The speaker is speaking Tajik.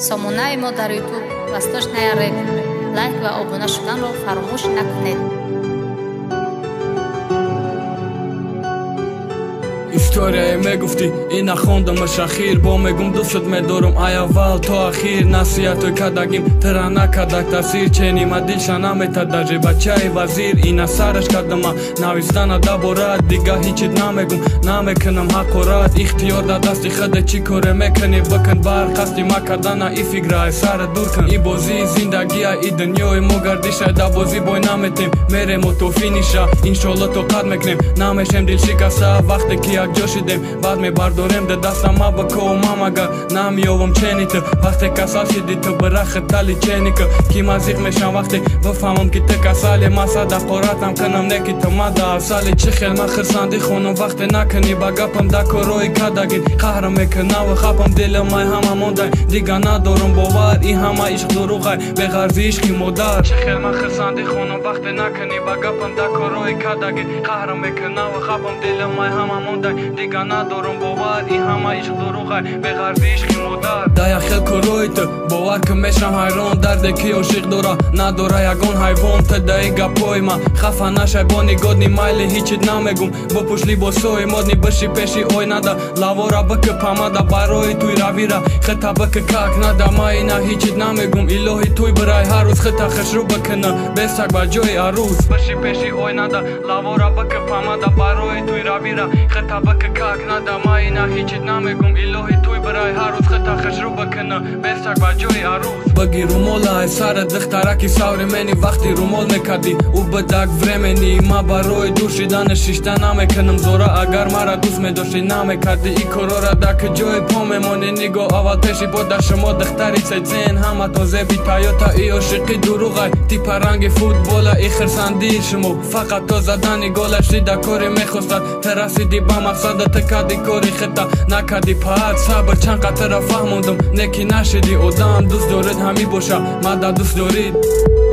сомонаи мо дар ютуб васташ наяред. лайк ва обуна шуданро фаромӯш накунед. историяе мегуфтӣ ина хондама шахир бо мегум дӯстшуд медорум ай аввал то ахир насиҳатои кадагим тара накадак таъсир ченима дилша намета даже бачаи вазир ина сараш кадама навистана даборат дига ҳичит намегум намекунам ҳақорат ихтиёр дар дасти худе чӣ коре мекунӣ бикун бар қасди макардана и фикраи сара дур кун и бозии зиндагия и дунёи мо гардиша да бозӣ бой наметем мерему то финиша иншоалло тоқат мекунем намешем дилшикаста вақте ки якҷо шидем баъд мебардорем да дастам мабако мамага намеёвам чени ту вақте касал шиди ту бирахи тали чени ку ки мазиқ мешам вақте бифаҳмам ки ту касале ма садақоратам кунам не ки ту мада асали чӣ хел ма хирсандӣ хонам вақте накунӣ ба гапам да корои кадагин қаҳрам мекунаву хапам дилумай ҳама мондай дига надорам бовар и ҳама ишқ дуруғай беғарзи ишқи модар чӣ хел ма хирсандӣ хонам вақте накунӣ ба гапам да корои кадагин қаҳрам мекунаву хапам дилумай ҳама мондай дига надорам бовар и ҳама ишқ дуруғай беғарзи ишқи модар да яхел корои ту бовар ки мешам ҳайрон дарде ки ошиқ дора надора ягон ҳайвон ту даи гапои ма хафа нашай бо нигодни майли ҳичит намегум бупӯш либосои модни биши пеши ойнада лавора бики памада барои туй равира хита бики как нада ма ина ҳичит намегум илоҳи туй бирай ҳар рӯз хита хишрӯ бикина бесак ба ҷои арӯз биши пеши ойнада лавора бики памада барои туй равира хита бики как нада ма ина ҳичит намегум илоҳи туй бирай ҳар рӯз хита хишрӯ бикина бесак ба ҷои арӯз баги румола ай сара духтараки савремени вақти румол мекардӣ ӯ бидак времени ма барои дур шидана шишта намекунам зора агар мара дӯст медошти намекардӣ и корора да ки ҷои по мемонӣ нигоҳ аввал пеши бо да шумо духтари сетсен ҳама то зеби тойота и ошиқи дуруғай типа ранги футбола и хирсандии шумо фақат то задани голаш дида коре мехостад тарасиди ба мақсада ту карди кори хита накарди паат сабр чанд қатара фаҳмондам не ки нашиди одам дӯст доред ҳамӣ боша мада дӯст дорид